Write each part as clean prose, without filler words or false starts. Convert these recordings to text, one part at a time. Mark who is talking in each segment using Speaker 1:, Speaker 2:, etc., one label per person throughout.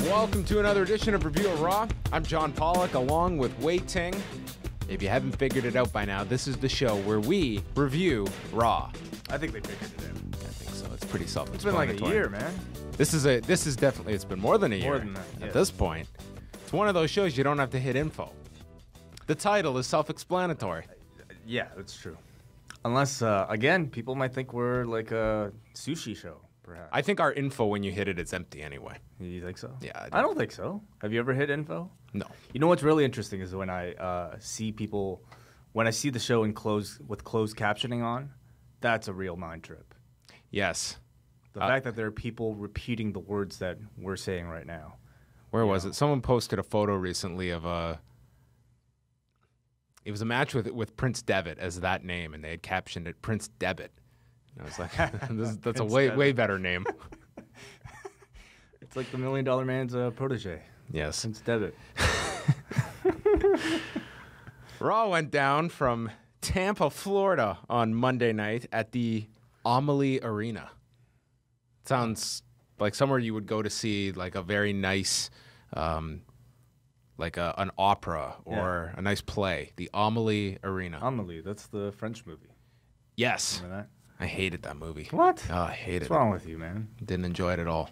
Speaker 1: Welcome to another edition of Review of Raw. I'm John Pollock along with Wei Ting. If you haven't figured it out by now, this is the show where we review Raw.
Speaker 2: I think they figured it out.
Speaker 1: I think so. It's pretty self-explanatory.
Speaker 2: It's been like a year, man.
Speaker 1: This is definitely, it's been more than a year.
Speaker 2: More than that, yes.
Speaker 1: At this point. It's one of those shows you don't have to hit info. The title is self-explanatory.
Speaker 2: Yeah, that's true. Unless, again, people might think we're like a sushi show, perhaps.
Speaker 1: I think our info, when you hit it, it's empty anyway.
Speaker 2: You think so?
Speaker 1: Yeah,
Speaker 2: I don't think so. Have you ever hit info?
Speaker 1: No.
Speaker 2: You know what's really interesting is when I see people, when I see the show with closed captioning on, that's a real mind trip.
Speaker 1: Yes.
Speaker 2: The fact that there are people repeating the words that we're saying right now.
Speaker 1: Where was it? Someone posted a photo recently of it was a match with Prince Devitt as that name, and they had captioned it Prince Devitt. And I was like, that's a way better name.
Speaker 2: It's like the $1 Million Man's protege.
Speaker 1: Yes.
Speaker 2: Prince Devitt.
Speaker 1: Raw went down from Tampa, Florida on Monday night at the Amalie Arena. Sounds like somewhere you would go to see like a very nice, like an opera or a nice play. The Amalie Arena.
Speaker 2: Amelie, that's the French movie.
Speaker 1: Yes.
Speaker 2: Remember that?
Speaker 1: I hated that movie.
Speaker 2: What?
Speaker 1: Oh, I hated it.
Speaker 2: What's wrong with you, man?
Speaker 1: Didn't enjoy it at all.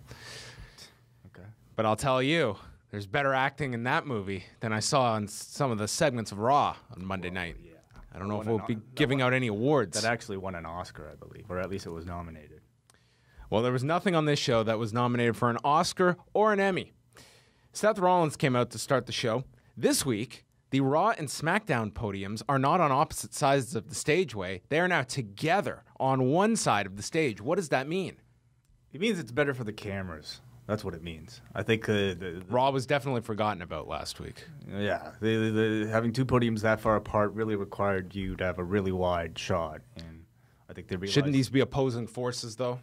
Speaker 2: Okay.
Speaker 1: But I'll tell you, there's better acting in that movie than I saw in some of the segments of Raw on Monday night.
Speaker 2: Yeah.
Speaker 1: I don't know if we'll be giving out any awards.
Speaker 2: That actually won an Oscar, I believe, or at least it was nominated.
Speaker 1: Well, there was nothing on this show that was nominated for an Oscar or an Emmy. Seth Rollins came out to start the show. This week, the Raw and SmackDown podiums are not on opposite sides of the stageway. They are now together on one side of the stage. What does that mean?
Speaker 2: It means it's better for the cameras. That's what it means. I think
Speaker 1: Raw was definitely forgotten about last week.
Speaker 2: Yeah, having two podiums that far apart really required you to have a really wide shot, and I think they realized.
Speaker 1: Shouldn't these be opposing forces, though?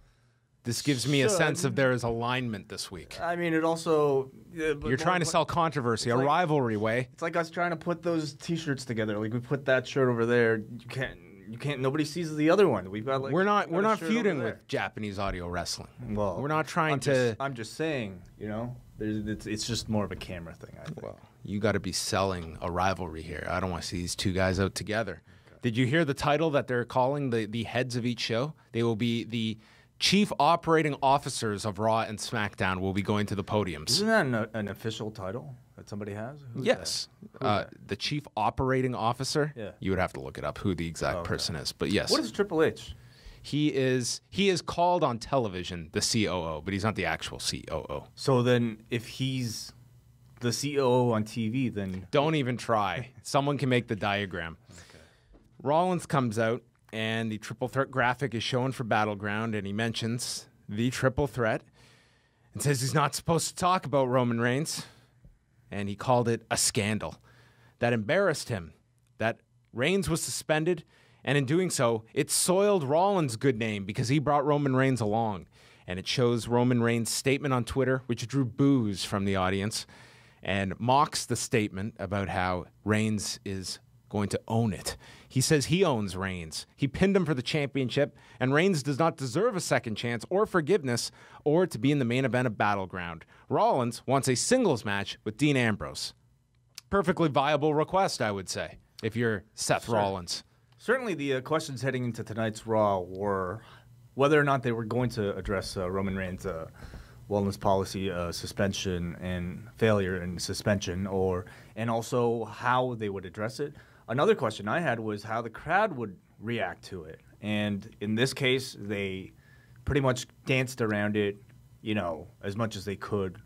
Speaker 1: This gives me a sense of there is alignment this week.
Speaker 2: I mean, it also
Speaker 1: You're trying to sell controversy, a rivalry way.
Speaker 2: It's like us trying to put those T-shirts together. Like we put that shirt over there. You can't. Nobody sees the other one. We've got like
Speaker 1: we're not feuding with Japanese audio wrestling.
Speaker 2: Well,
Speaker 1: we're not trying
Speaker 2: I'm just saying, you know, it's just more of a camera thing. I think.
Speaker 1: Well, you got to be selling a rivalry here. I don't want to see these two guys out together. Okay. Did you hear the title that they're calling the heads of each show? They will be the Chief Operating Officers of Raw and SmackDown will be going to the podiums.
Speaker 2: Isn't that an official title that somebody has?
Speaker 1: Yes. The Chief Operating Officer?
Speaker 2: Yeah.
Speaker 1: You would have to look it up who the exact person is. But yes.
Speaker 2: What is Triple H?
Speaker 1: He is called on television the COO, but he's not the actual COO.
Speaker 2: So then if he's the COO on TV, then...
Speaker 1: Don't even try. Someone can make the diagram.
Speaker 2: Okay.
Speaker 1: Rollins comes out, and the triple threat graphic is shown for Battleground, and he mentions the triple threat and says he's not supposed to talk about Roman Reigns, and he called it a scandal that embarrassed him, that Reigns was suspended, and in doing so, it soiled Rollins' good name because he brought Roman Reigns along, and it shows Roman Reigns' statement on Twitter, which drew boos from the audience, and mocks the statement about how Reigns is going to own it. He says he owns Reigns. He pinned him for the championship, and Reigns does not deserve a second chance or forgiveness or to be in the main event of Battleground. Rollins wants a singles match with Dean Ambrose. Perfectly viable request, I would say, if you're Seth Rollins.
Speaker 2: Certainly the questions heading into tonight's Raw were whether or not they were going to address Roman Reigns' wellness policy suspension and failure and suspension, and also how they would address it. Another question I had was how the crowd would react to it. And in this case, they pretty much danced around it, you know, as much as they could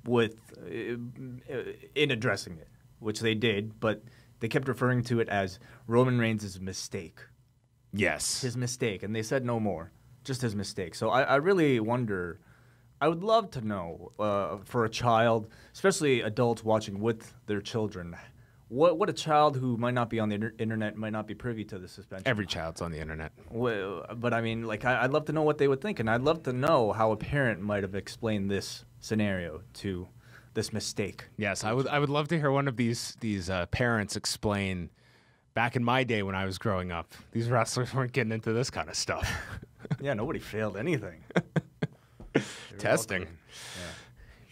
Speaker 2: in addressing it, which they did, but they kept referring to it as Roman Reigns' mistake.
Speaker 1: Yes.
Speaker 2: His mistake. And they said no more, just his mistake. So I really wonder, I would love to know for a child, especially adults watching with their children, what a child who might not be on the internet might not be privy to the suspension.
Speaker 1: Every child's on the internet.
Speaker 2: Well, but I mean, like, I'd love to know what they would think, and I'd love to know how a parent might have explained this scenario to this mistake.
Speaker 1: Yes, I would love to hear one of these parents explain. Back in my day when I was growing up, these wrestlers weren't getting into this kind of stuff.
Speaker 2: Yeah, nobody failed anything.
Speaker 1: Testing.
Speaker 2: Yeah.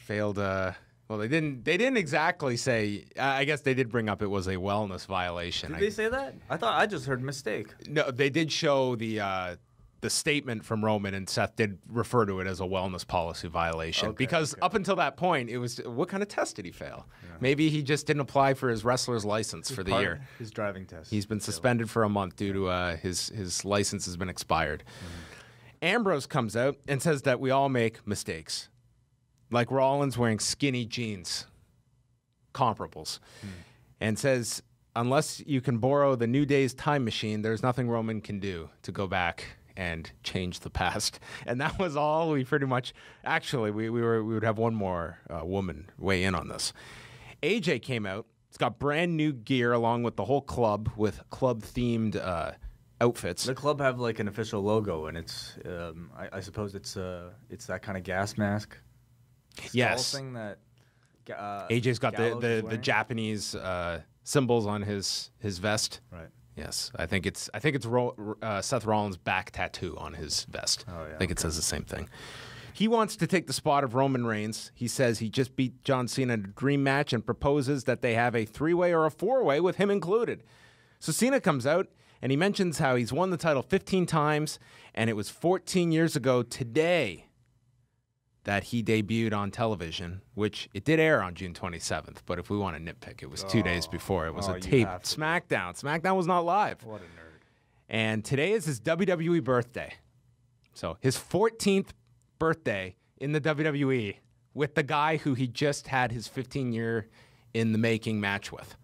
Speaker 1: failed. Well, they didn't exactly say. I guess they did bring up it was a wellness violation.
Speaker 2: Did they say that? I just heard mistake.
Speaker 1: No, they did show the statement from Roman, and Seth did refer to it as a wellness policy violation. Because up until that point, it was, what kind of test did he fail? Yeah. Maybe he just didn't apply for his wrestler's license for the year.
Speaker 2: His driving test.
Speaker 1: He's been suspended for a month due to his license has been expired. Ambrose comes out and says that we all make mistakes. Like Rollins wearing skinny jeans, comparables, and says, unless you can borrow the New Day's time machine, there's nothing Roman can do to go back and change the past. And that was all we pretty much, actually, we would have one more woman weigh in on this. AJ came out. It's got brand new gear along with the whole club with club-themed outfits.
Speaker 2: The club have like an official logo, and it's, I suppose it's that kind of gas mask.
Speaker 1: Yes.
Speaker 2: Thing that
Speaker 1: AJ's got the Japanese symbols on his vest.
Speaker 2: Right.
Speaker 1: Yes, I think it's Seth Rollins' back tattoo on his vest.
Speaker 2: Oh, yeah,
Speaker 1: I think it says the same thing. He wants to take the spot of Roman Reigns. He says he just beat John Cena in a dream match and proposes that they have a 3-way or a 4-way with him included. So Cena comes out and he mentions how he's won the title 15 times, and it was 14 years ago today that he debuted on television, which it did air on June 27th. But if we want to nitpick, it was 2 days before. It was a taped SmackDown. SmackDown was not live.
Speaker 2: What a nerd.
Speaker 1: And today is his WWE birthday. So his 14th birthday in the WWE with the guy who he just had his 15-year in the making match with.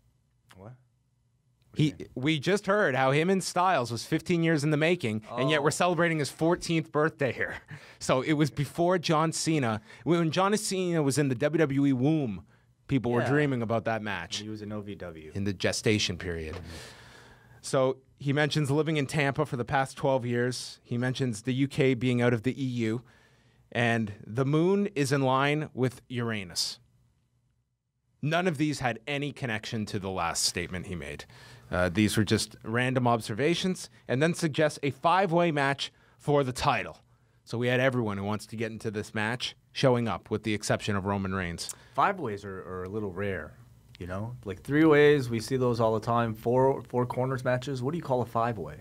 Speaker 1: We just heard how him and Styles was 15 years in the making, and yet we're celebrating his 14th birthday here. So it was before John Cena. When John Cena was in the WWE womb, people were dreaming about that match.
Speaker 2: He was in OVW.
Speaker 1: In the gestation period. So he mentions living in Tampa for the past 12 years. He mentions the UK being out of the EU. And the moon is in line with Uranus. None of these had any connection to the last statement he made. These were just random observations, and then suggests a 5-way match for the title. So we had everyone who wants to get into this match showing up, with the exception of Roman Reigns.
Speaker 2: 5-ways are a little rare, you know? Like 3-ways, we see those all the time. Four corners matches. What do you call a 5-way?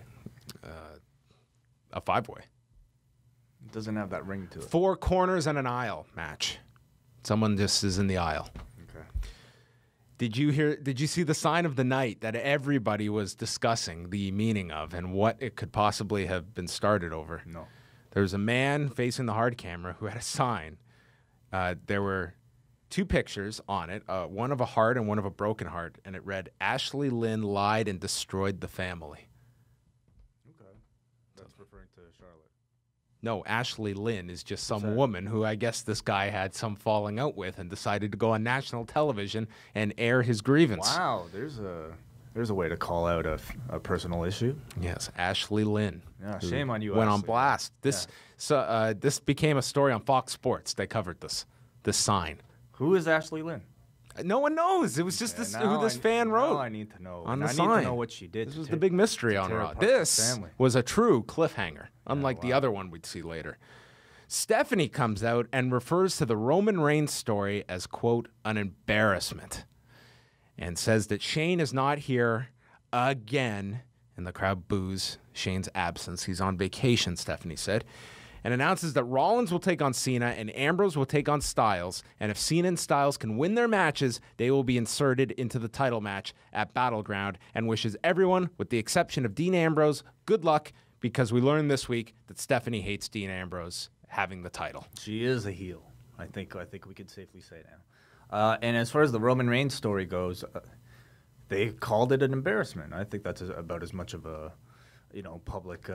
Speaker 1: A 5-way.
Speaker 2: It doesn't have that ring to it.
Speaker 1: 4 corners and an aisle match. Someone just is in the aisle.
Speaker 2: Okay.
Speaker 1: Did you see the sign of the night that everybody was discussing the meaning of and what it could possibly have been started over?
Speaker 2: No.
Speaker 1: There was a man facing the hard camera who had a sign. There were 2 pictures on it, one of a heart and one of a broken heart, and it read, "Ashley Lynn lied and destroyed the family."
Speaker 2: Okay. That's referring to Charlotte.
Speaker 1: No, Ashley Lynn is just some woman who I guess this guy had some falling out with and decided to go on national television and air his grievance.
Speaker 2: Wow, there's a way to call out a personal issue.
Speaker 1: Yes, Ashley Lynn.
Speaker 2: Yeah, shame on you.
Speaker 1: Went
Speaker 2: Ashley.
Speaker 1: on blast. This became a story on Fox Sports. They covered this sign.
Speaker 2: Who is Ashley Lynn?
Speaker 1: No one knows. It was just who this fan wrote.
Speaker 2: Now I need to know.
Speaker 1: On the
Speaker 2: sign.
Speaker 1: I
Speaker 2: need to know what she did.
Speaker 1: This was the big mystery on Raw. This was a true cliffhanger, unlike the other one we'd see later. Stephanie comes out and refers to the Roman Reigns story as, quote, an embarrassment, and says that Shane is not here again, and the crowd boos Shane's absence. He's on vacation, Stephanie said, and announces that Rollins will take on Cena and Ambrose will take on Styles, and if Cena and Styles can win their matches, they will be inserted into the title match at Battleground, and wishes everyone, with the exception of Dean Ambrose, good luck, because we learned this week that Stephanie hates Dean Ambrose having the title.
Speaker 2: She is a heel. I think we could safely say now. And as far as the Roman Reigns story goes, they called it an embarrassment. I think that's about as much of a, public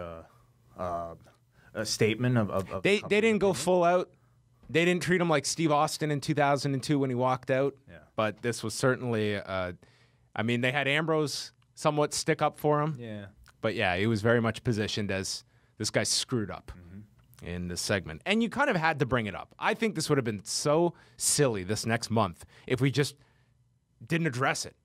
Speaker 2: a statement of
Speaker 1: they didn't go full out. They didn't treat him like Steve Austin in 2002 when he walked out.
Speaker 2: Yeah.
Speaker 1: But this was certainly, they had Ambrose somewhat stick up for him.
Speaker 2: Yeah.
Speaker 1: But yeah, he was very much positioned as this guy screwed up in this segment. And you kind of had to bring it up. I think this would have been so silly this next month if we just didn't address it.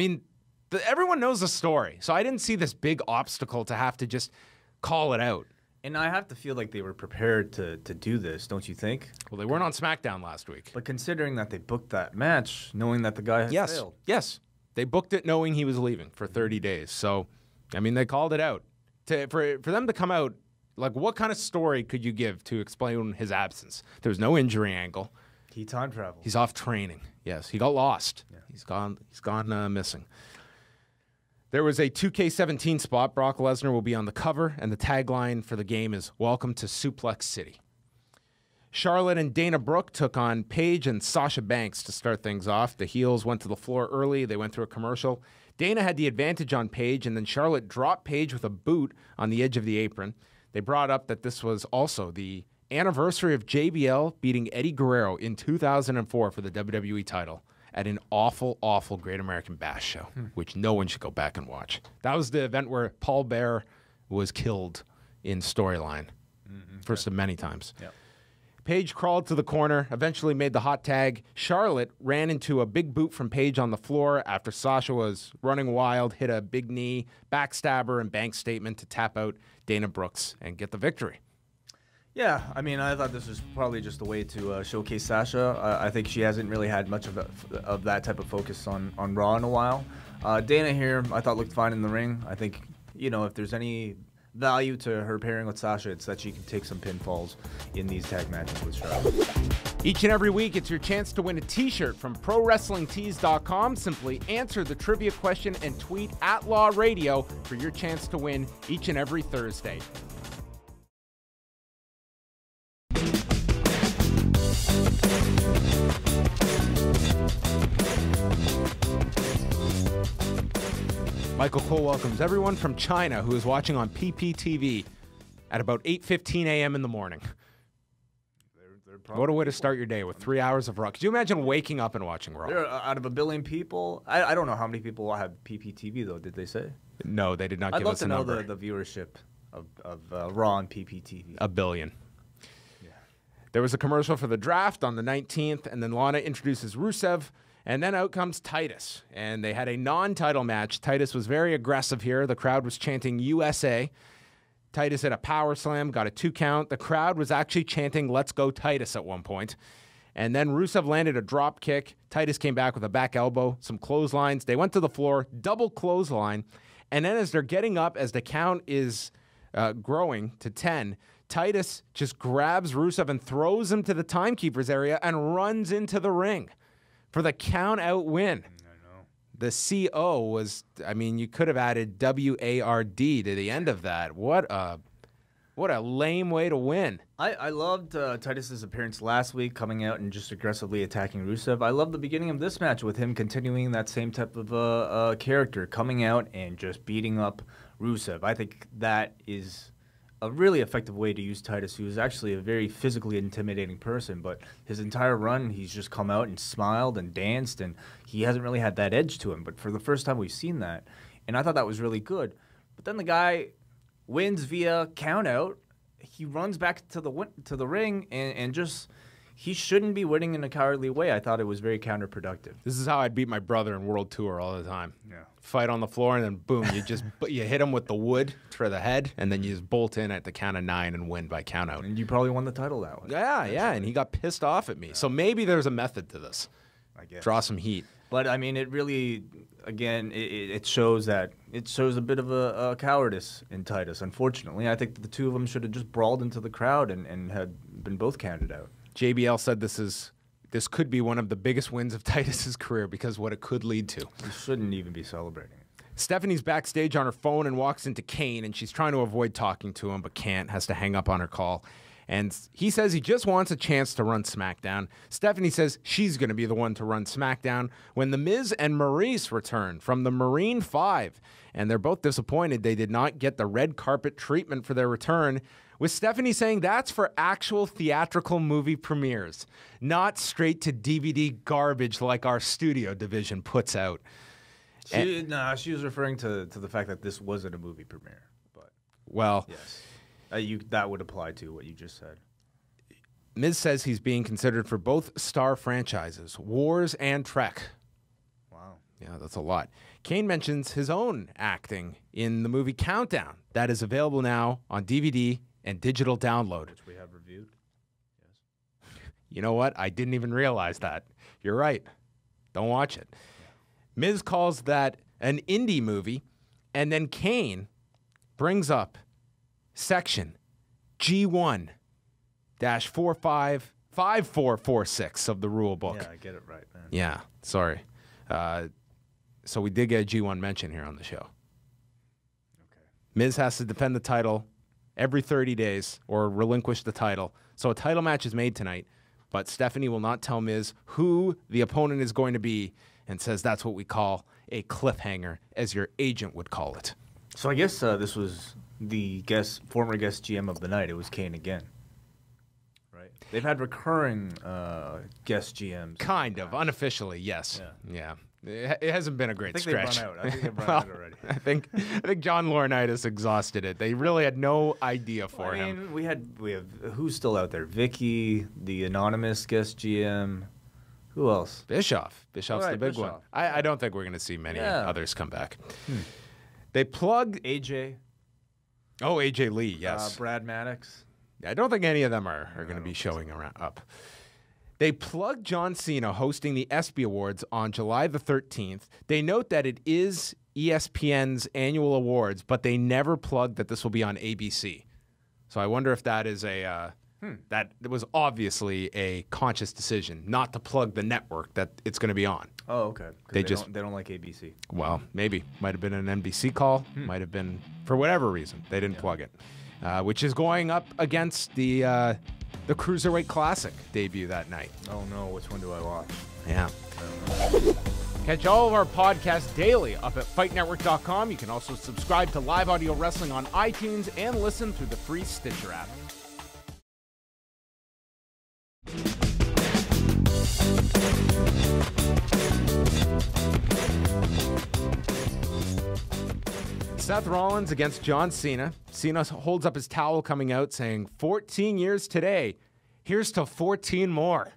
Speaker 1: Everyone knows the story. So I didn't see this big obstacle to have to just call it out.
Speaker 2: And I have to feel like they were prepared to do this, don't you think?
Speaker 1: Well, they weren't on SmackDown last week.
Speaker 2: But considering that they booked that match, knowing that the guy had failed.
Speaker 1: Yes. They booked it knowing he was leaving for 30 days. So, I mean, they called it out. For them to come out, like, what kind of story could you give to explain his absence? There was no injury angle.
Speaker 2: He time traveled.
Speaker 1: He's off training. Yes, he got lost.
Speaker 2: Yeah.
Speaker 1: He's gone missing. There was a 2K17 spot. Brock Lesnar will be on the cover, and the tagline for the game is "Welcome to Suplex City." Charlotte and Dana Brooke took on Paige and Sasha Banks to start things off. The heels went to the floor early. They went through a commercial. Dana had the advantage on Paige, and then Charlotte dropped Paige with a boot on the edge of the apron. They brought up that this was also the anniversary of JBL beating Eddie Guerrero in 2004 for the WWE title at an awful, awful Great American Bash show, which no one should go back and watch. That was the event where Paul Bearer was killed in storyline, first of many times.
Speaker 2: Yep.
Speaker 1: Paige crawled to the corner, eventually made the hot tag. Charlotte ran into a big boot from Paige on the floor after Sasha was running wild, hit a big knee, backstabber, and bank statement to tap out Dana Brooks and get the victory.
Speaker 2: Yeah, I mean, I thought this was probably just a way to showcase Sasha. I think she hasn't really had much of that type of focus on Raw in a while. Dana here, I thought looked fine in the ring. I think, if there's any value to her pairing with Sasha, it's that she can take some pinfalls in these tag matches with Charlotte.
Speaker 1: Each and every week, it's your chance to win a t-shirt from ProWrestlingTees.com. Simply answer the trivia question and tweet @LawRadio for your chance to win each and every Thursday. Michael Cole welcomes everyone from China who is watching on PPTV at about 8:15 a.m. in the morning. What a way to start your day with 3 hours of Raw. Could you imagine waking up and watching Raw?
Speaker 2: Out of 1 billion people, I don't know how many people have PPTV, though. Did they say?
Speaker 1: No, they did not give us a number.
Speaker 2: I'd love to know the viewership of Raw on PPTV.
Speaker 1: 1 billion. Yeah. There was a commercial for the draft on the 19th, and then Lana introduces Rusev. And then out comes Titus, and they had a non-title match. Titus was very aggressive here. The crowd was chanting USA. Titus hit a power slam, got a 2 count. The crowd was actually chanting "Let's go Titus" at one point. And then Rusev landed a drop kick. Titus came back with a back elbow, some clotheslines. They went to the floor, double clothesline. And then as they're getting up, as the count is growing to 10, Titus just grabs Rusev and throws him to the timekeeper's area and runs into the ring for the count-out win.
Speaker 2: I know.
Speaker 1: The CO was, you could have added WARD to the end of that. What a lame way to win.
Speaker 2: I loved Titus's appearance last week, coming out and just aggressively attacking Rusev. I love the beginning of this match with him continuing that same type of character, coming out and just beating up Rusev. I think that is a really effective way to use Titus, who is actually a very physically intimidating person, but his entire run, he's just come out and smiled and danced, and he hasn't really had that edge to him. But for the first time, we've seen that, and I thought that was really good. But then the guy wins via countout. He runs back to the ring, and just he shouldn't be winning in a cowardly way. I thought it was very counterproductive.
Speaker 1: This is how I'd beat my brother in World Tour all the time.
Speaker 2: Yeah.
Speaker 1: Fight on the floor, and then boom, you hit him with the wood for the head, and then you just bolt in at the count of 9 and win by countout.
Speaker 2: And you probably won the title that way.
Speaker 1: Yeah, and he got pissed off at me. Yeah. So maybe there's a method to this.
Speaker 2: I guess.
Speaker 1: Draw some heat.
Speaker 2: But it really, again, it shows a bit of a cowardice in Titus. Unfortunately, I think that the two of them should have just brawled into the crowd and had been both counted out.
Speaker 1: JBL said this could be one of the biggest wins of Titus's career because what it could lead to.
Speaker 2: You shouldn't even be celebrating it.
Speaker 1: Stephanie's backstage on her phone and walks into Kane, and she's trying to avoid talking to him, but can't, has to hang up on her call. And he says he just wants a chance to run SmackDown. Stephanie says she's going to be the one to run SmackDown when The Miz and Maurice return from the Marine 5. And they're both disappointed they did not get the red carpet treatment for their return, with Stephanie saying that's for actual theatrical movie premieres, not straight to DVD garbage like our studio division puts out.
Speaker 2: She was referring to the fact that this wasn't a movie premiere. But
Speaker 1: well,
Speaker 2: yes. That would apply to what you just said.
Speaker 1: Miz says he's being considered for both star franchises, Wars and Trek.
Speaker 2: Wow.
Speaker 1: Yeah, that's a lot. Kane mentions his own acting in the movie Countdown that is available now on DVD and digital download.
Speaker 2: Which we have reviewed.
Speaker 1: You know what? I didn't even realize that. You're right. Don't watch it. Miz calls that an indie movie, and then Kane brings up section G1-5446 of the rule book.
Speaker 2: Yeah, I get it right, man.
Speaker 1: Yeah, sorry. So we did get a G1 mention here on the show.
Speaker 2: Okay.
Speaker 1: Miz has to defend the title every 30 days or relinquish the title. So a title match is made tonight, but Stephanie will not tell Miz who the opponent is going to be and says that's what we call a cliffhanger, as your agent would call it.
Speaker 2: So I guess this was the former guest GM of the night. It was Kane again. Right? They've had recurring guest GMs.
Speaker 1: Kind of, unofficially, yes. Yeah. It hasn't been a great stretch.
Speaker 2: I think they've run out already.
Speaker 1: I think John Laurinaitis exhausted it. They really had no idea for him.
Speaker 2: We have who's still out there? Vicky, the anonymous guest GM. Who else?
Speaker 1: Bischoff. Bischoff's the big one. I don't think we're going to see many others come back. They plugged
Speaker 2: AJ.
Speaker 1: Oh, AJ Lee, yes.
Speaker 2: Brad Maddox.
Speaker 1: I don't think any of them are going to be showing up. They plugged John Cena hosting the ESPY Awards on July the 13th. They note that it is ESPN's annual awards, but they never plugged that this will be on ABC. So I wonder if that is that was obviously a conscious decision not to plug the network that it's going to be on.
Speaker 2: Oh, okay. They don't like ABC.
Speaker 1: Well, maybe. Might have been an NBC call. Might have been for whatever reason. They didn't plug it, which is going up against the Cruiserweight Classic debut that night.
Speaker 2: Oh, no. Which one do I watch?
Speaker 1: Yeah. Catch all of our podcasts daily up at FightNetwork.com. You can also subscribe to Live Audio Wrestling on iTunes and listen through the free Stitcher app. Seth Rollins against John Cena. Cena holds up his towel coming out saying, 14 years today. Here's to 14 more.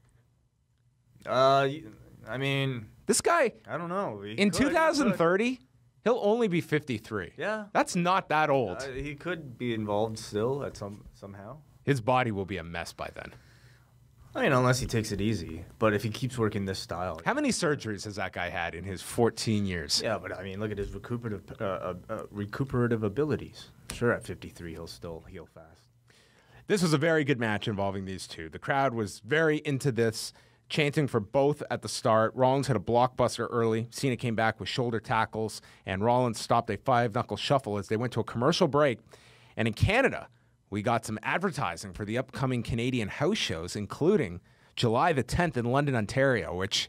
Speaker 2: I mean...
Speaker 1: This guy...
Speaker 2: I don't know.
Speaker 1: In 2030, he'll only be 53.
Speaker 2: Yeah.
Speaker 1: That's not that old.
Speaker 2: He could be involved still at somehow.
Speaker 1: His body will be a mess by then.
Speaker 2: I mean, unless he takes it easy. But if he keeps working this style...
Speaker 1: How many surgeries has that guy had in his 14 years?
Speaker 2: Yeah, but I mean, look at his recuperative abilities. Sure, at 53, he'll still heal fast.
Speaker 1: This was a very good match involving these two. The crowd was very into this, chanting for both at the start. Rollins had a blockbuster early. Cena came back with shoulder tackles, and Rollins stopped a five-knuckle shuffle as they went to a commercial break. And in Canada, we got some advertising for the upcoming Canadian house shows, including July the 10th in London, Ontario, which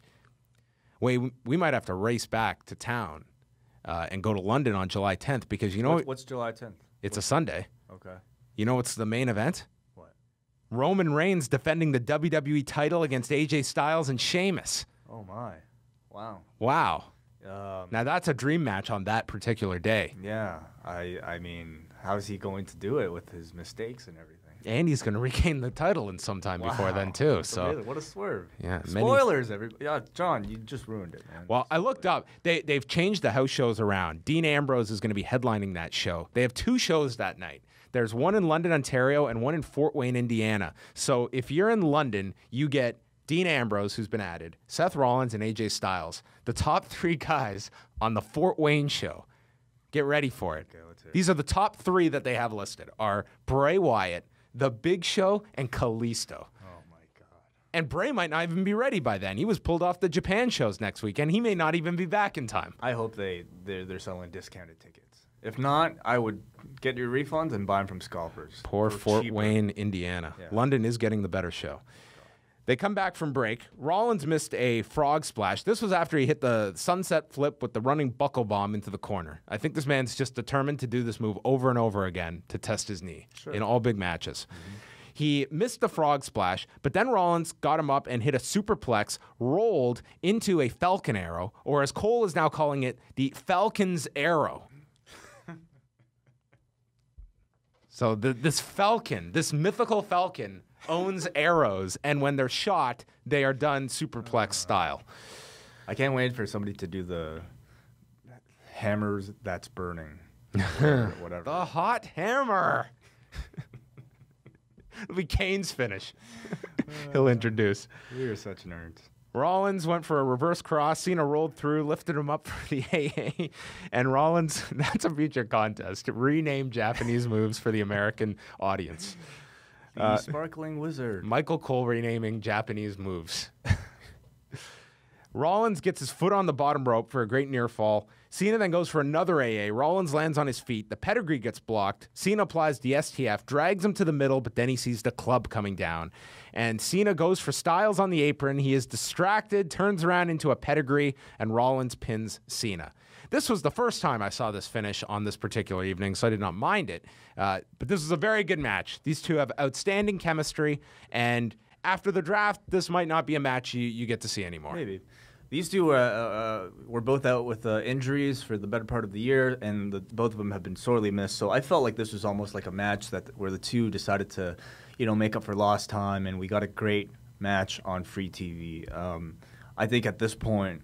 Speaker 1: we might have to race back to town and go to London on July 10th because you know
Speaker 2: what's July 10th?
Speaker 1: It's a Sunday.
Speaker 2: Okay.
Speaker 1: You know what's the main event?
Speaker 2: What?
Speaker 1: Roman Reigns defending the WWE title against AJ Styles and Sheamus.
Speaker 2: Oh, my. Wow.
Speaker 1: Wow. Now, that's a dream match on that particular day.
Speaker 2: Yeah. I mean, how's he going to do it with his mistakes and everything?
Speaker 1: And he's going to regain the title in some time before then, too. So
Speaker 2: what a swerve.
Speaker 1: Yeah.
Speaker 2: Spoilers, everybody. Yeah, John, you just ruined it, man.
Speaker 1: Well, I looked up. They've changed the house shows around. Dean Ambrose is going to be headlining that show. They have two shows that night. There's one in London, Ontario, and one in Fort Wayne, Indiana. So if you're in London, you get Dean Ambrose, who's been added, Seth Rollins, and AJ Styles, the top three guys on the Fort Wayne show. Get ready for it.
Speaker 2: Okay, let's hear it.
Speaker 1: These are the top three that they have listed are Bray Wyatt, The Big Show, and Kalisto.
Speaker 2: Oh, my God.
Speaker 1: And Bray might not even be ready by then. He was pulled off the Japan shows next week, and he may not even be back in time.
Speaker 2: I hope they're selling discounted tickets. If not, I would get your refunds and buy them from scalpers.
Speaker 1: Poor Fort Wayne, Indiana. Yeah. London is getting the better show. They come back from break. Rollins missed a frog splash. This was after he hit the sunset flip with the running buckle bomb into the corner. I think this man's just determined to do this move over and over again to test his knee in all big matches. Mm-hmm. He missed the frog splash, but then Rollins got him up and hit a superplex, rolled into a Falcon Arrow, or as Cole is now calling it, the Falcon's Arrow. So this Falcon, this mythical Falcon, owns arrows, and when they're shot, they are done superplex style.
Speaker 2: I can't wait for somebody to do the hammers that's burning. Whatever.
Speaker 1: The hot hammer. It'll be Kane's finish. He'll introduce.
Speaker 2: We are such nerds.
Speaker 1: Rollins went for a reverse cross. Cena rolled through, lifted him up for the AA. And Rollins, that's a future contest, renamed Japanese moves for the American audience.
Speaker 2: The Sparkling Wizard.
Speaker 1: Michael Cole renaming Japanese moves. Rollins gets his foot on the bottom rope for a great near fall. Cena then goes for another AA. Rollins lands on his feet. The pedigree gets blocked. Cena applies the STF, drags him to the middle, but then he sees the club coming down. And Cena goes for Styles on the apron. He is distracted, turns around into a pedigree, and Rollins pins Cena. This was the first time I saw this finish on this particular evening, so I did not mind it. But this was a very good match. These two have outstanding chemistry, and after the draft, this might not be a match you get to see anymore.
Speaker 2: Maybe. These two were both out with injuries for the better part of the year, and both of them have been sorely missed. So I felt like this was almost like a match where the two decided to, make up for lost time, and we got a great match on free TV. I think at this point,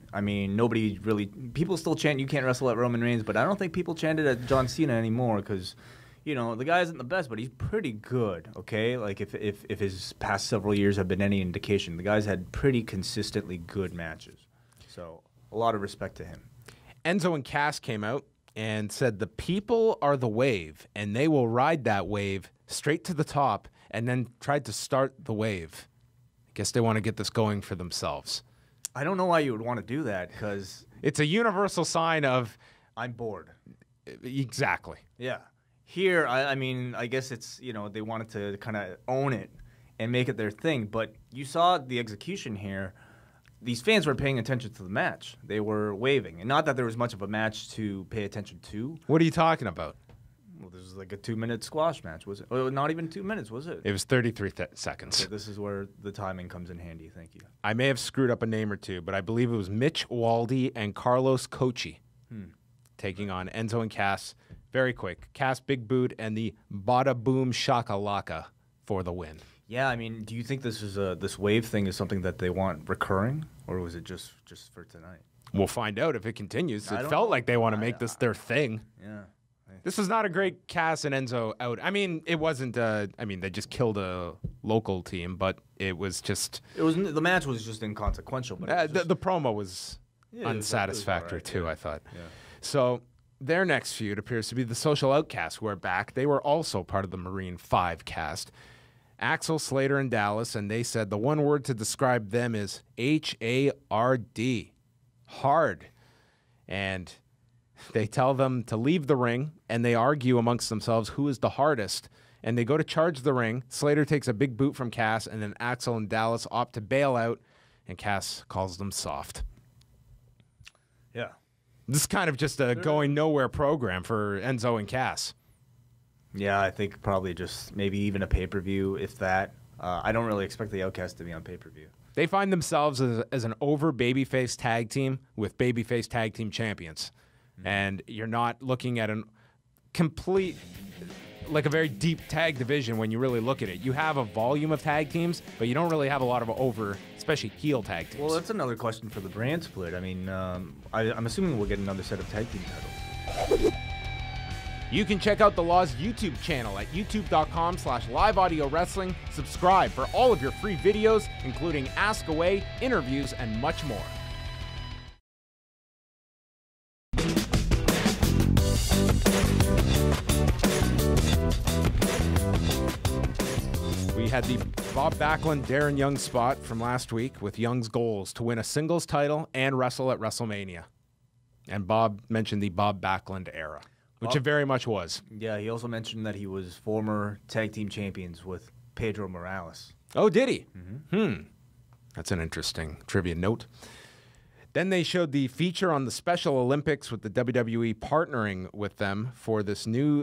Speaker 2: people still chant, "You can't wrestle at Roman Reigns," but I don't think people chant it at John Cena anymore because, the guy isn't the best, but he's pretty good, okay? Like, if his past several years have been any indication, the guy's had pretty consistently good matches. So, a lot of respect to him.
Speaker 1: Enzo and Cass came out and said the people are the wave, and they will ride that wave straight to the top, and then tried to start the wave. I guess they want to get this going for themselves.
Speaker 2: I don't know why you would want to do that, because
Speaker 1: it's a universal sign of
Speaker 2: I'm bored.
Speaker 1: Exactly.
Speaker 2: Yeah. Here, I guess it's, they wanted to kind of own it and make it their thing. But you saw the execution here. These fans were paying attention to the match. They were waving. And not that there was much of a match to pay attention to.
Speaker 1: What are you talking about?
Speaker 2: Well, this was like a 2-minute squash match, was it? Oh, not even 2 minutes, was it?
Speaker 1: It was 33 seconds.
Speaker 2: Okay, this is where the timing comes in handy. Thank you.
Speaker 1: I may have screwed up a name or two, but I believe it was Mitch Waldy and Carlos Cochi taking on Enzo and Cass. Very quick. Cass big boot and the bada boom shakalaka for the win.
Speaker 2: Yeah, do you think this wave thing is something that they want recurring, or was it just for tonight?
Speaker 1: We'll find out if it continues. It felt like they want to make this their thing.
Speaker 2: Yeah.
Speaker 1: This was not a great Cass and Enzo out. It wasn't. They just killed a local team, but it was just.
Speaker 2: The match was just inconsequential. But
Speaker 1: the promo was unsatisfactory too. I thought. Yeah. So their next feud appears to be the Social Outcasts, who are back. They were also part of the Marine 5 cast. Axel, Slater, and Dallas, and they said the one word to describe them is HARD. Hard. And they tell them to leave the ring, and they argue amongst themselves who is the hardest. And they go to charge the ring. Slater takes a big boot from Cass, and then Axel and Dallas opt to bail out, and Cass calls them soft.
Speaker 2: Yeah.
Speaker 1: This is kind of just a going nowhere program for Enzo and Cass.
Speaker 2: Yeah, I think probably just maybe even a pay-per-view, if that. I don't really expect the Outcasts to be on pay-per-view.
Speaker 1: They find themselves as an over babyface tag team with babyface tag team champions. And you're not looking at a very deep tag division when you really look at it. You have a volume of tag teams, but you don't really have a lot of over, especially heel tag teams.
Speaker 2: Well, that's another question for the brand split. I'm assuming we'll get another set of tag team titles.
Speaker 1: You can check out the Law's YouTube channel at youtube.com/liveaudiowrestling. Subscribe for all of your free videos, including Ask Away, interviews, and much more. We had the Bob Backlund, Darren Young spot from last week with Young's goals to win a singles title and wrestle at WrestleMania. And Bob mentioned the Bob Backlund era, which it very much was.
Speaker 2: Yeah, he also mentioned that he was former tag team champions with Pedro Morales.
Speaker 1: Oh, did he? Mm-hmm. That's an interesting trivia note. Then they showed the feature on the Special Olympics with the WWE partnering with them for this new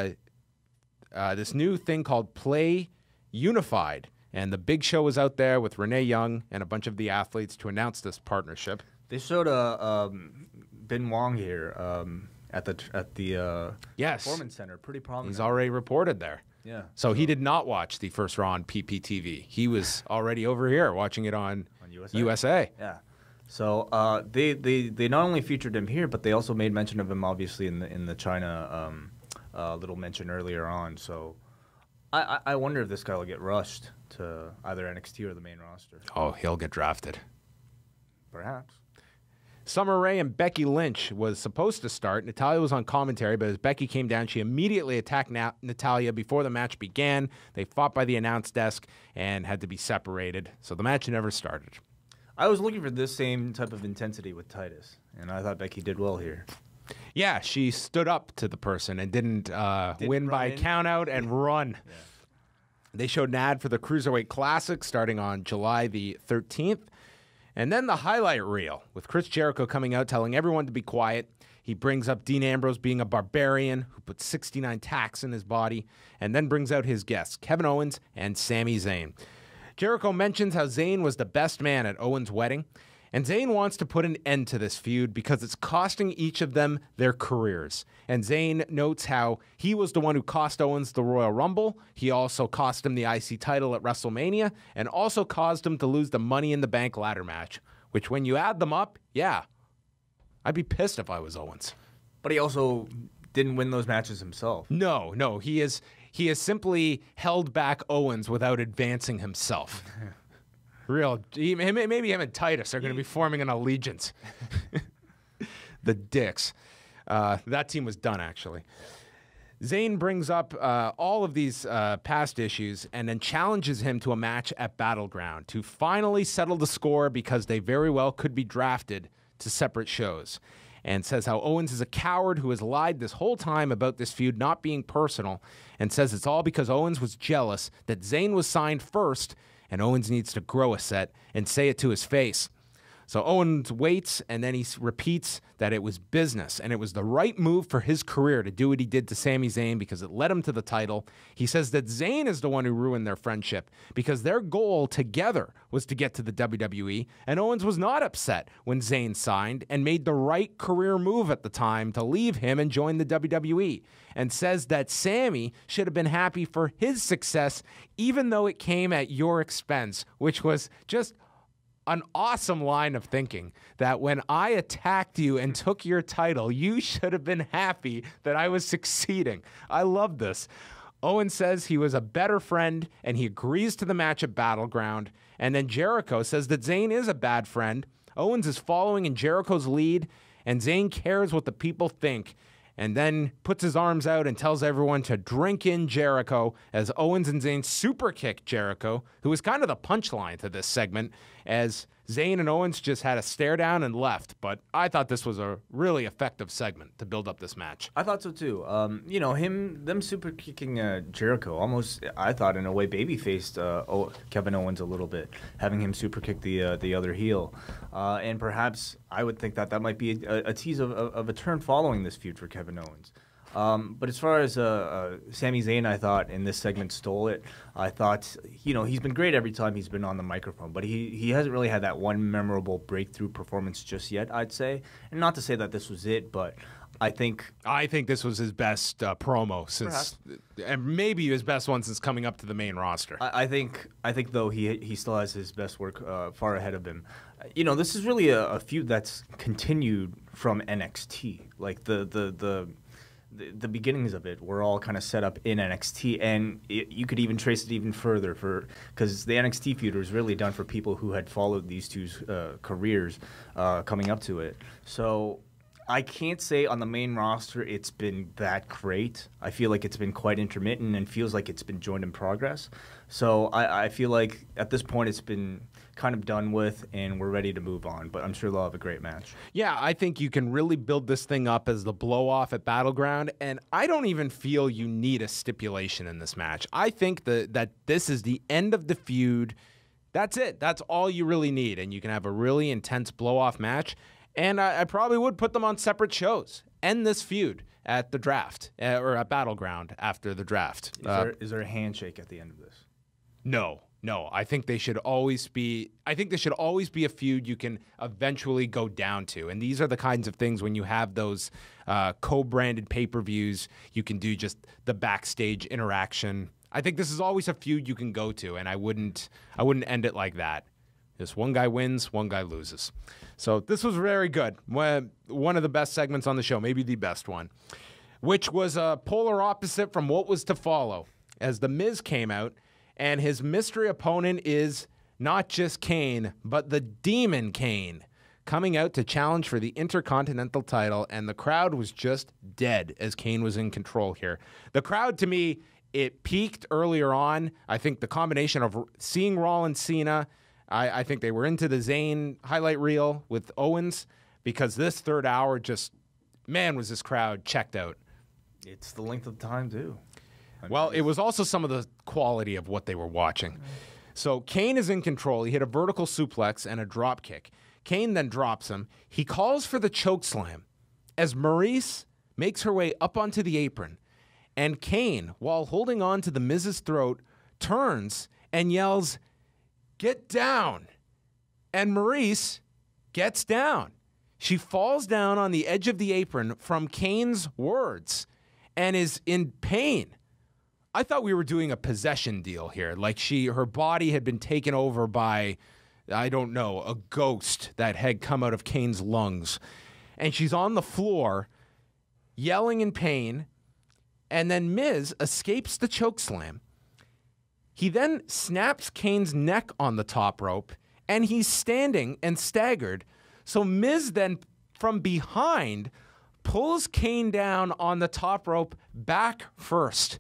Speaker 1: thing called Play Unified. And the Big Show was out there with Renee Young and a bunch of the athletes to announce this partnership.
Speaker 2: They showed Ben Wong here at the Performance Center. Pretty prominent.
Speaker 1: He's already reported there.
Speaker 2: Yeah.
Speaker 1: So he did not watch the first Raw on PPTV. He was already over here watching it on USA.
Speaker 2: Yeah. So they not only featured him here, but they also made mention of him obviously in the China little mention earlier on. So I wonder if this guy will get rushed to either NXT or the main roster.
Speaker 1: Oh, he'll get drafted.
Speaker 2: Perhaps.
Speaker 1: Summer Rae and Becky Lynch was supposed to start. Natalya was on commentary, but as Becky came down, she immediately attacked Natalya before the match began. They fought by the announce desk and had to be separated, so the match never started.
Speaker 2: I was looking for this same type of intensity with Titus, and I thought Becky did well here.
Speaker 1: Yeah, she stood up to the person and didn't win by countout and run. Yeah. They showed an ad for the Cruiserweight Classic starting on July the 13th. And then the highlight reel with Chris Jericho coming out telling everyone to be quiet. He brings up Dean Ambrose being a barbarian who put 69 tacks in his body, and then brings out his guests, Kevin Owens and Sami Zayn. Jericho mentions how Zayn was the best man at Owens' wedding, and Zayn wants to put an end to this feud because it's costing each of them their careers. And Zayn notes how he was the one who cost Owens the Royal Rumble. He also cost him the IC title at WrestleMania and also caused him to lose the Money in the Bank ladder match, which when you add them up, yeah, I'd be pissed if I was Owens.
Speaker 2: But he also didn't win those matches himself.
Speaker 1: No, he has simply held back Owens without advancing himself. Maybe him and Titus are going to be forming an allegiance. The dicks. That team was done, actually. Zayn brings up all of these past issues and then challenges him to a match at Battleground to finally settle the score because they very well could be drafted to separate shows. And says how Owens is a coward who has lied this whole time about this feud not being personal, and says it's all because Owens was jealous that Zayn was signed first and Owens needs to grow a set and say it to his face. So Owens waits, and then he repeats that it was business, and it was the right move for his career to do what he did to Sami Zayn because it led him to the title. He says that Zayn is the one who ruined their friendship because their goal together was to get to the WWE, and Owens was not upset when Zayn signed and made the right career move at the time to leave him and join the WWE, and says that Sami should have been happy for his success even though it came at your expense, which was just an awesome line of thinking that when I attacked you and took your title, you should have been happy that I was succeeding. I love this. Owen says he was a better friend and he agrees to the match at Battleground. And then Jericho says that Zayn is a bad friend. Owens is following in Jericho's lead and Zayn cares what the people think, and then puts his arms out and tells everyone to drink in Jericho as Owens and Zayn super kick Jericho, who was kind of the punchline to this segment, as Zayn and Owens just had a stare down and left. But I thought this was a really effective segment to build up this match.
Speaker 2: I thought so too. Them super kicking Jericho almost, I thought in a way, baby-faced Kevin Owens a little bit, having him super kick the other heel. And perhaps I would think that might be a tease of a turn following this feud for Kevin Owens. But as far as Sami Zayn, I thought in this segment stole it. I thought, he's been great every time he's been on the microphone, but he hasn't really had that one memorable breakthrough performance just yet, I'd say. And not to say that this was it, but I think
Speaker 1: this was his best promo since, and maybe his best one since coming up to the main roster.
Speaker 2: I think though he still has his best work far ahead of him. This is really a feud that's continued from NXT, like the beginnings of it were all kind of set up in NXT, and you could even trace it even further because the NXT feud was really done for people who had followed these two's careers coming up to it. So I can't say on the main roster it's been that great. I feel like it's been quite intermittent and feels like it's been joined in progress. So I feel like at this point it's been kind of done with and we're ready to move on, but I'm sure they'll have a great match.
Speaker 1: Yeah, I think you can really build this thing up as the blow-off at Battleground, and I don't even feel you need a stipulation in this match. I think that this is the end of the feud. That's it. That's all you really need, and you can have a really intense blow-off match, and I probably would put them on separate shows. End this feud at the draft, or at Battleground after the draft.
Speaker 2: Is there a handshake at the end of this?
Speaker 1: No, I think they should always be. I think there should always be a feud you can eventually go down to, and these are the kinds of things when you have those co-branded pay-per-views, you can do just the backstage interaction. I think this is always a feud you can go to, and I wouldn't end it like that. Just one guy wins, one guy loses. So this was very good. One of the best segments on the show, maybe the best one, which was a polar opposite from what was to follow. as The Miz came out, and his mystery opponent is not just Kane, but the Demon Kane, coming out to challenge for the Intercontinental title, and the crowd was just dead as Kane was in control here. The crowd, to me, it peaked earlier on. I think the combination of seeing Rollins, Cena, I think they were into the Zayn highlight reel with Owens, because this third hour just, man, was this crowd checked out.
Speaker 2: It's the length of time, too.
Speaker 1: Well, it was also some of the quality of what they were watching. So Kane is in control. He hit a vertical suplex and a drop kick. Kane then drops him. He calls for the choke slam as Maurice makes her way up onto the apron. And Kane, while holding on to the Miz's throat, turns and yells, "Get down!" And Maurice gets down. She falls down on the edge of the apron from Kane's words and is in pain. I thought we were doing a possession deal here. Like her body had been taken over by, I don't know, a ghost that had come out of Kane's lungs. And she's on the floor, yelling in pain. And then Miz escapes the chokeslam. He then snaps Kane's neck on the top rope, and he's standing and staggered. So Miz then, from behind, pulls Kane down on the top rope back first,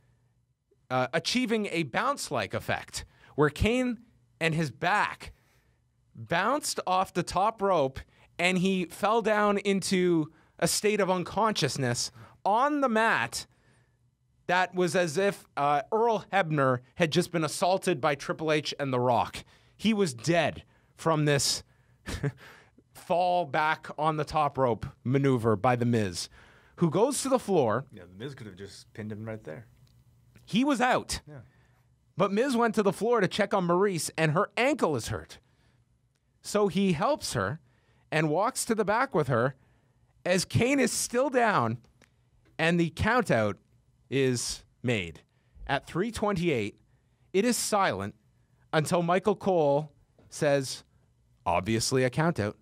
Speaker 1: achieving a bounce-like effect, where Kane and his back bounced off the top rope, and he fell down into a state of unconsciousness on the mat. That was as if Earl Hebner had just been assaulted by Triple H and The Rock. He was dead from this fall back on the top rope maneuver by The Miz, who goes to the floor.
Speaker 2: Yeah, The Miz could have just pinned him right there.
Speaker 1: He was out. Yeah. But Miz went to the floor to check on Maurice, and her ankle is hurt. So he helps her and walks to the back with her as Kane is still down, and the countout is made. At 3:28, it is silent until Michael Cole says, obviously a countout.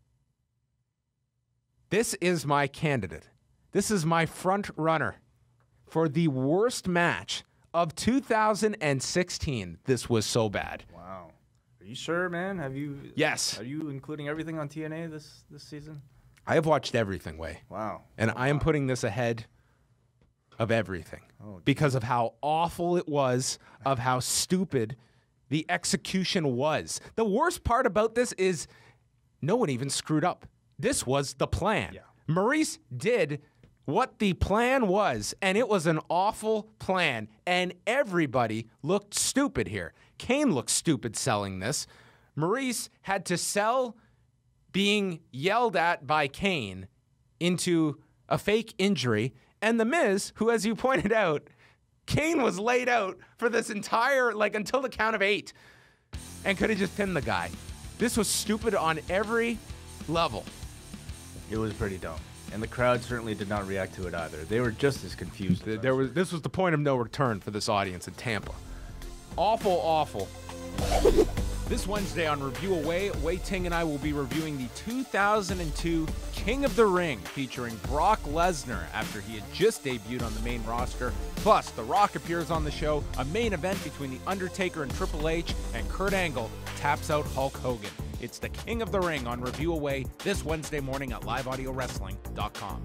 Speaker 1: This is my candidate. This is my front runner for the worst match of 2016. This was so bad.
Speaker 2: Wow. Are you sure, man? Have you?
Speaker 1: Yes.
Speaker 2: Are you including everything on TNA this season?
Speaker 1: I have watched everything, Way.
Speaker 2: Wow.
Speaker 1: And I am putting this ahead of everything because of how awful it was, of how stupid the execution was. The worst part about this is no one even screwed up. This was the plan.
Speaker 2: Yeah.
Speaker 1: Maurice did what the plan was, and it was an awful plan, and everybody looked stupid here. Kane looked stupid selling this. Maurice had to sell being yelled at by Kane into a fake injury, and The Miz, who, as you pointed out, Kane was laid out for this entire, until the count of 8, and could have just pinned the guy. This was stupid on every level.
Speaker 2: It was pretty dumb. And the crowd certainly did not react to it either. They were just as confused.
Speaker 1: This was the point of no return for this audience in Tampa. Awful, awful. This Wednesday on Review Away, Wei Ting and I will be reviewing the 2002 King of the Ring, featuring Brock Lesnar after he had just debuted on the main roster. Plus, The Rock appears on the show, a main event between The Undertaker and Triple H, and Kurt Angle taps out Hulk Hogan. It's the King of the Ring on Review Away this Wednesday morning at liveaudiowrestling.com.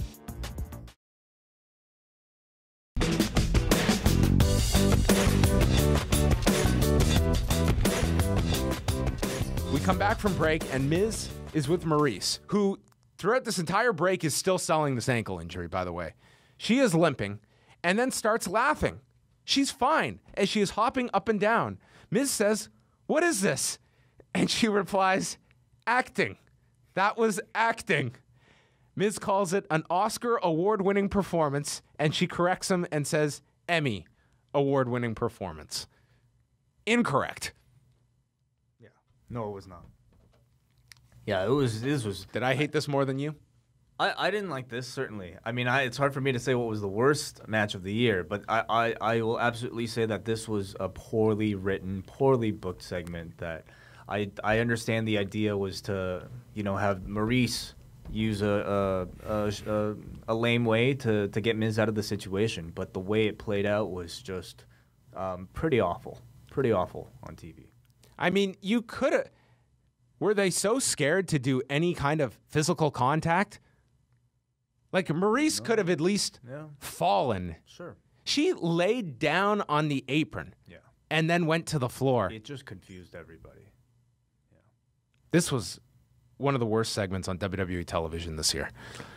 Speaker 1: We come back from break, and Miz is with Maurice, who throughout this entire break is still selling this ankle injury, by the way. She is limping and then starts laughing. She's fine as she is hopping up and down. Miz says, "What is this?" And she replies, "Acting. That was acting." Miz calls it an Oscar award-winning performance, and she corrects him and says, Emmy award-winning performance. Incorrect.
Speaker 2: Yeah. No, it was not. Yeah, this was.
Speaker 1: Did I hate this more than you?
Speaker 2: I didn't like this, certainly. I mean, it's hard for me to say what was the worst match of the year, but I will absolutely say that this was a poorly written, poorly booked segment that I understand the idea was to, have Maurice use a lame way to get Miz out of the situation, but the way it played out was just Pretty awful on TV.
Speaker 1: I mean, you could have. Were they so scared to do any kind of physical contact? Like Maurice could have at least fallen.
Speaker 2: Sure.
Speaker 1: She laid down on the apron and then went to the floor.
Speaker 2: It just confused everybody. Yeah.
Speaker 1: This was one of the worst segments on WWE television this year.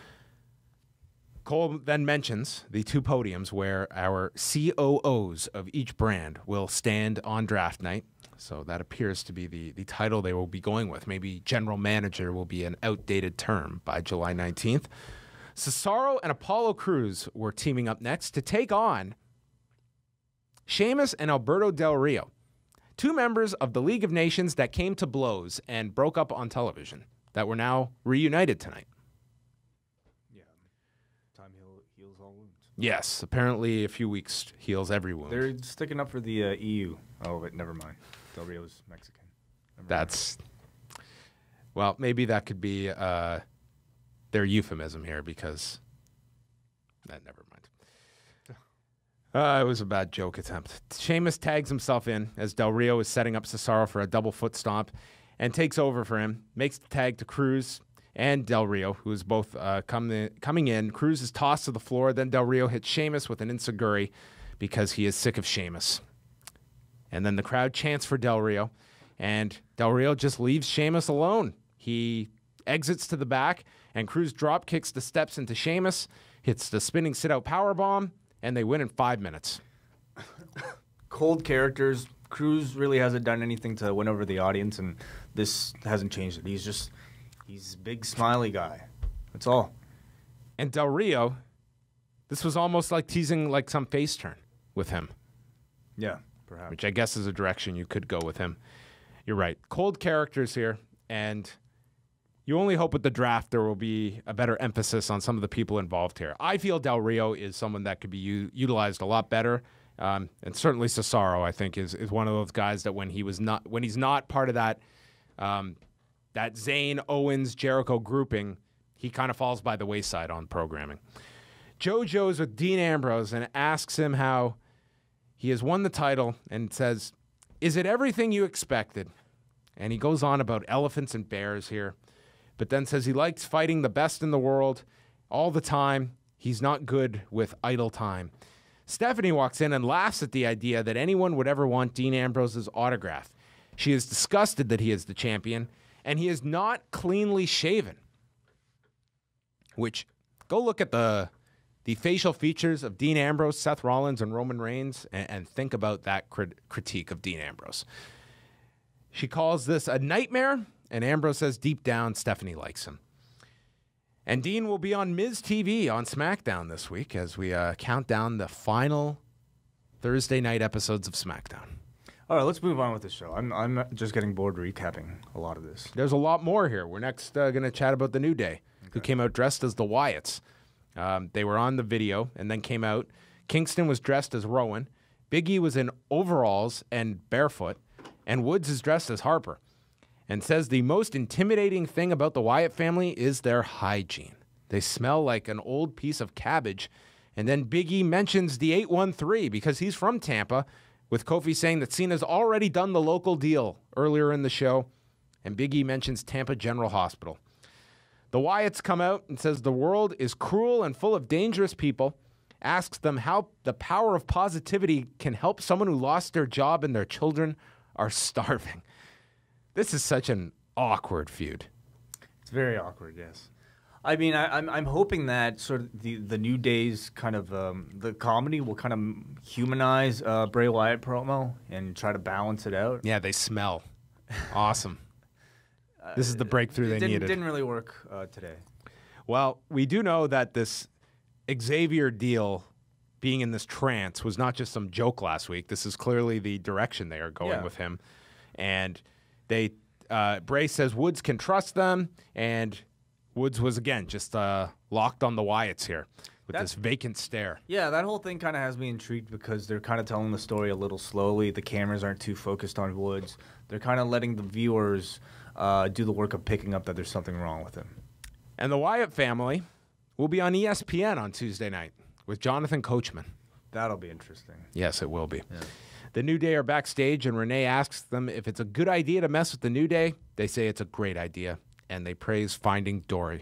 Speaker 1: Cole then mentions the two podiums where our COOs of each brand will stand on draft night. So that appears to be the title they will be going with. Maybe general manager will be an outdated term by July 19th. Cesaro and Apollo Crews were teaming up next to take on Sheamus and Alberto Del Rio, two members of the League of Nations that came to blows and broke up on television that were now reunited tonight.
Speaker 2: Yeah. Time heals all wounds.
Speaker 1: Yes, apparently a few weeks heals every wound.
Speaker 2: They're sticking up for the EU. Oh, but never mind. Del Rio's Mexican.
Speaker 1: Well, maybe that could be their euphemism here because never mind. It was a bad joke attempt. Sheamus tags himself in as Del Rio is setting up Cesaro for a double foot stomp and takes over for him, makes the tag to Crews and Del Rio, who is both coming in. Crews is tossed to the floor. Then Del Rio hits Sheamus with an enziguri because he is sick of Sheamus. And then the crowd chants for Del Rio, and Del Rio just leaves Sheamus alone. He exits to the back, and Crews drop kicks the steps into Sheamus, hits the spinning sit-out powerbomb, and they win in 5 minutes.
Speaker 2: Cold characters. Crews really hasn't done anything to win over the audience, and this hasn't changed it. He's a big smiley guy. That's all.
Speaker 1: And Del Rio, this was almost like teasing like some face turn with him.
Speaker 2: Yeah, perhaps.
Speaker 1: Which I guess is a direction you could go with him. You're right. Cold characters here, and you only hope with the draft there will be a better emphasis on some of the people involved here. I feel Del Rio is someone that could be utilized a lot better, and certainly Cesaro, I think, is one of those guys that when he's not part of that that Zayn, Owens, Jericho grouping, he kind of falls by the wayside on programming. JoJo's with Dean Ambrose and asks him how he has won the title and says, "Is it everything you expected?" And he goes on about elephants and bears here, but then says he likes fighting the best in the world all the time. He's not good with idle time. Stephanie walks in and laughs at the idea that anyone would ever want Dean Ambrose's autograph. She is disgusted that he is the champion, and he is not cleanly shaven. Which, go look at the facial features of Dean Ambrose, Seth Rollins, and Roman Reigns, and think about that critique of Dean Ambrose. She calls this a nightmare, and Ambrose says deep down Stephanie likes him. And Dean will be on Miz TV on SmackDown this week as we count down the final Thursday night episodes of SmackDown.
Speaker 2: All right, let's move on with the show. I'm just getting bored recapping a lot of this.
Speaker 1: There's a lot more here. We're next going to chat about the New Day, who came out dressed as the Wyatts. They were on the video and then came out. Kingston was dressed as Rowan. Big E was in overalls and barefoot. And Woods is dressed as Harper. And says the most intimidating thing about the Wyatt family is their hygiene. They smell like an old piece of cabbage. And then Big E mentions the 813 because he's from Tampa, with Kofi saying that Cena's already done the local deal earlier in the show. And Big E mentions Tampa General Hospital. The Wyatts come out and says the world is cruel and full of dangerous people, asks them how the power of positivity can help someone who lost their job and their children are starving. This is such an awkward feud.
Speaker 2: It's very awkward, yes. I mean, I'm hoping that sort of the New Day's kind of the comedy will kind of humanize Bray Wyatt promo and try to balance it out.
Speaker 1: Yeah, they smell awesome. This is the breakthrough they needed.
Speaker 2: It didn't really work today.
Speaker 1: Well, we do know that this Xavier deal being in this trance was not just some joke last week. This is clearly the direction they are going with him. And Bray says Woods can trust them, and Woods was, again, just locked on the Wyatts here with this vacant stare.
Speaker 2: Yeah, that whole thing kind of has me intrigued because they're kind of telling the story a little slowly. The cameras aren't too focused on Woods. They're kind of letting the viewers do the work of picking up that there's something wrong with him. And
Speaker 1: the Wyatt family will be on ESPN on Tuesday night with Jonathan Coachman.
Speaker 2: That'll be interesting.
Speaker 1: Yes, it will be.
Speaker 2: Yeah.
Speaker 1: The New Day are backstage, and Renee asks them if it's a good idea to mess with the New Day. They say it's a great idea, and they praise Finding Dory.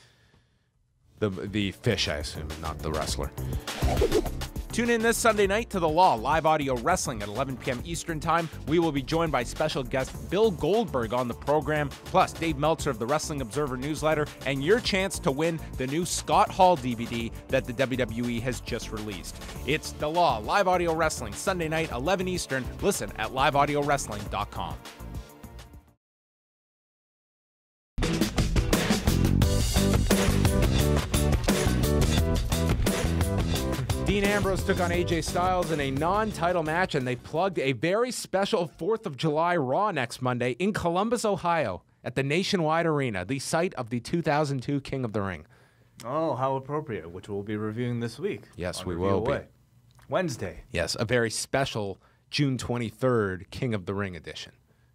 Speaker 1: The fish, I assume, not the wrestler.
Speaker 3: Tune in this Sunday night to The Law, live audio wrestling at 11 p.m. Eastern Time. We will be joined by special guest Bill Goldberg on the program, plus Dave Meltzer of the Wrestling Observer newsletter, and your chance to win the new Scott Hall DVD that the WWE has just released. It's The Law, live audio wrestling, Sunday night, 11 Eastern. Listen at liveaudiowrestling.com.
Speaker 1: Dean Ambrose took on AJ Styles in a non-title match, and they plugged a very special 4th of July Raw next Monday in Columbus, Ohio, at the Nationwide Arena, the site of the 2002 King of the Ring.
Speaker 2: Oh, how appropriate, which we'll be reviewing this week.
Speaker 1: Yes,
Speaker 2: on
Speaker 1: we
Speaker 2: Review
Speaker 1: will be.
Speaker 2: Away. Wednesday.
Speaker 1: Yes, a very special June 23rd King of the Ring edition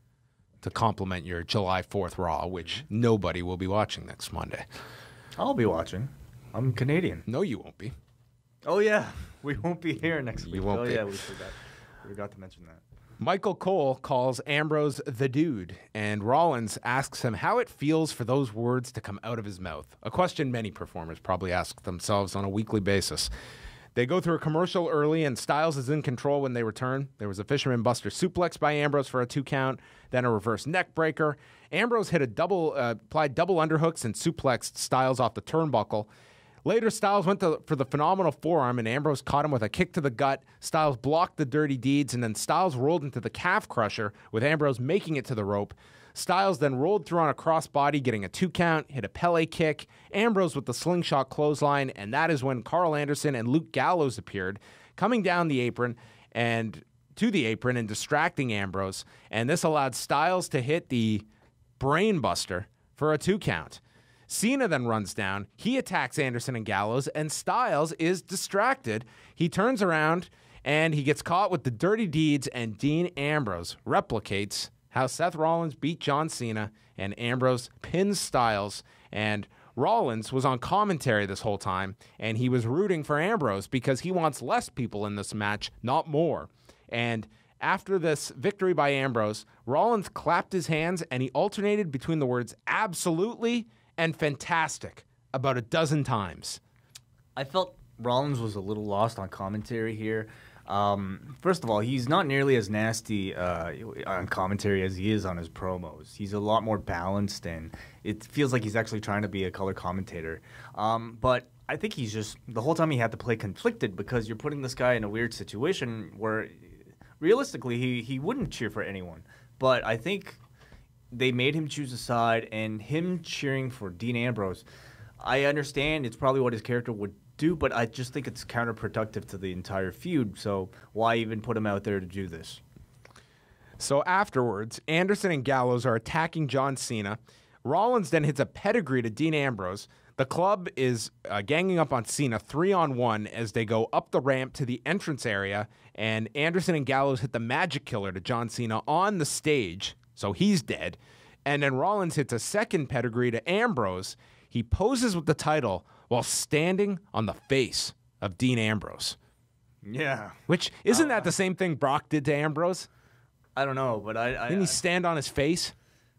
Speaker 1: to complement your July 4th Raw, which nobody will be watching next Monday.
Speaker 2: I'll be watching. I'm Canadian.
Speaker 1: No, you won't be.
Speaker 2: Oh, yeah. We won't be here next week.
Speaker 1: You won't be.
Speaker 2: Yeah, we forgot to mention that.
Speaker 1: Michael Cole calls Ambrose the dude, and Rollins asks him how it feels for those words to come out of his mouth. A question many performers probably ask themselves on a weekly basis. They go through a commercial early, and Styles is in control when they return. There was a Fisherman Buster suplex by Ambrose for a 2 count, then a reverse neck breaker. Ambrose hit applied double underhooks and suplexed Styles off the turnbuckle. Later, Styles went for the phenomenal forearm, and Ambrose caught him with a kick to the gut. Styles blocked the dirty deeds, and then Styles rolled into the calf crusher, with Ambrose making it to the rope. Styles then rolled through on a crossbody, getting a 2 count, hit a Pele kick, Ambrose with the slingshot clothesline, and that is when Carl Anderson and Luke Gallows appeared, coming down the apron and to the apron and distracting Ambrose, and this allowed Styles to hit the brainbuster for a 2 count. Cena then runs down. He attacks Anderson and Gallows, and Styles is distracted. He turns around, and he gets caught with the dirty deeds, and Dean Ambrose replicates how Seth Rollins beat John Cena, and Ambrose pins Styles, and Rollins was on commentary this whole time, and he was rooting for Ambrose because he wants less people in this match, not more. And after this victory by Ambrose, Rollins clapped his hands, and he alternated between the words absolutely and fantastic about a dozen times.
Speaker 2: I felt Rollins was a little lost on commentary here. First of all, he's not nearly as nasty on commentary as he is on his promos. He's a lot more balanced, and it feels like he's actually trying to be a color commentator. But I think he's just, the whole time he had to play conflicted because you're putting this guy in a weird situation where realistically he wouldn't cheer for anyone. But I think they made him choose a side, and him cheering for Dean Ambrose, I understand it's probably what his character would do, but I just think it's counterproductive to the entire feud, so why even put him out there to do this?
Speaker 1: So afterwards, Anderson and Gallows are attacking John Cena. Rollins then hits a pedigree to Dean Ambrose. The club is ganging up on Cena 3-on-1 as they go up the ramp to the entrance area, and Anderson and Gallows hit the Magic Killer to John Cena on the stage. So he's dead. And then Rollins hits a second pedigree to Ambrose. He poses with the title while standing on the face of Dean Ambrose.
Speaker 2: Yeah.
Speaker 1: Which, isn't that the same thing Brock did to Ambrose?
Speaker 2: I don't know, but
Speaker 1: Didn't he stand on his face?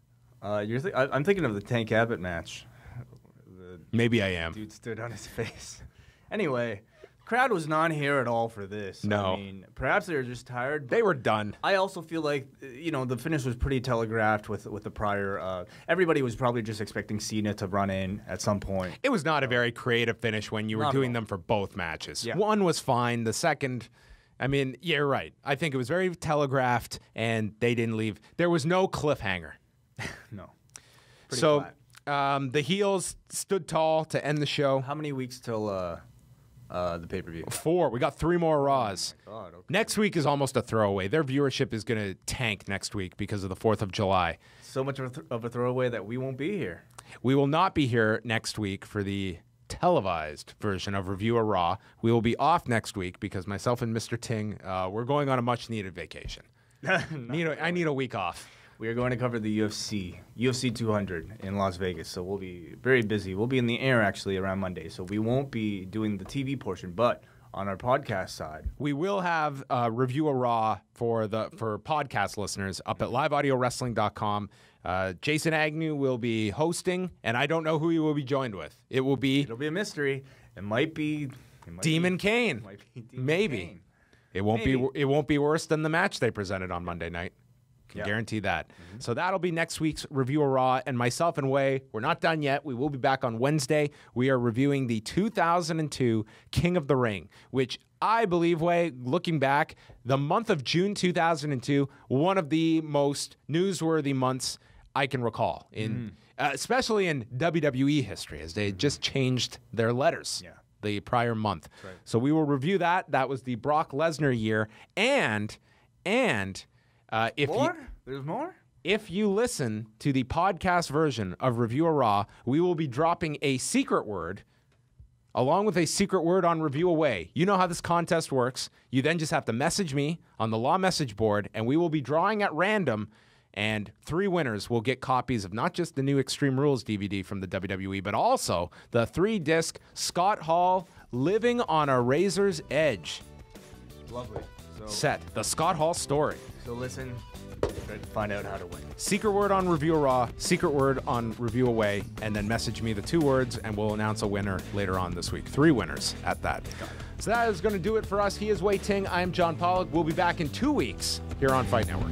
Speaker 2: I'm thinking of the Tank Abbott match.
Speaker 1: Maybe I am.
Speaker 2: Dude stood on his face. Anyway, crowd was not here at all for this.
Speaker 1: No.
Speaker 2: I mean, perhaps they were just tired.
Speaker 1: They were done.
Speaker 2: I also feel like, the finish was pretty telegraphed with the prior. Everybody was probably just expecting Cena to run in at some point.
Speaker 1: It was not a very creative finish when you were
Speaker 2: Not at
Speaker 1: doing
Speaker 2: all.
Speaker 1: them for both matches.
Speaker 2: Yeah.
Speaker 1: One was fine. The second, I mean, yeah, you're right. I think it was very telegraphed, and they didn't leave. There was no cliffhanger.
Speaker 2: No. Pretty
Speaker 1: So
Speaker 2: flat.
Speaker 1: the heels stood tall to end the show.
Speaker 2: How many weeks till the pay-per-view?
Speaker 1: 4. We got 3 more Raws.
Speaker 2: God, okay.
Speaker 1: Next week is almost a throwaway. Their viewership is going to tank next week because of the 4th of July.
Speaker 2: So much of a throwaway that we won't be here.
Speaker 1: We will not be here next week for the televised version of Review a Raw. We will be off next week because myself and Mr. Ting, we're going on a much-needed vacation. I need a week off.
Speaker 2: We are going to cover the UFC 200 in Las Vegas, so we'll be very busy. We'll be in the air, actually, around Monday, so we won't be doing the TV portion, but on our podcast side.
Speaker 1: We will have a review of Raw for podcast listeners up at liveaudiowrestling.com. Jason Agnew will be hosting, and I don't know who he will be joined with. It'll be
Speaker 2: a mystery. It might be
Speaker 1: Demon Kane. Maybe.
Speaker 2: Kane.
Speaker 1: It won't be worse than the match they presented on Monday night. Can guarantee that. Mm-hmm. So that'll be next week's review of Raw. And myself and Wai, we're not done yet. We will be back on Wednesday. We are reviewing the 2002 King of the Ring, which I believe, Wai, looking back, the month of June 2002, one of the most newsworthy months I can recall, especially in WWE history, as they just changed their letters.
Speaker 2: Yeah.
Speaker 1: The prior month.
Speaker 2: Right.
Speaker 1: So we will review that. That was the Brock Lesnar year. And
Speaker 2: There's more?
Speaker 1: If you listen to the podcast version of Review of Raw, we will be dropping a secret word along with a secret word on Review Away. You know how this contest works. You then just have to message me on the Law message board, and we will be drawing at random, and 3 winners will get copies of not just the new Extreme Rules DVD from the WWE, but also the 3-disc Scott Hall Living on a Razor's Edge
Speaker 2: Lovely.
Speaker 1: set, the Scott Hall story.
Speaker 2: So listen, try to find out how to win.
Speaker 1: Secret word on Review of Raw, secret word on Review Away, and then message me the 2 words, and we'll announce a winner later on this week. 3 winners at that. So that is going to do it for us. He is Wai Ting. I am John Pollock. We'll be back in 2 weeks here on Fight Network.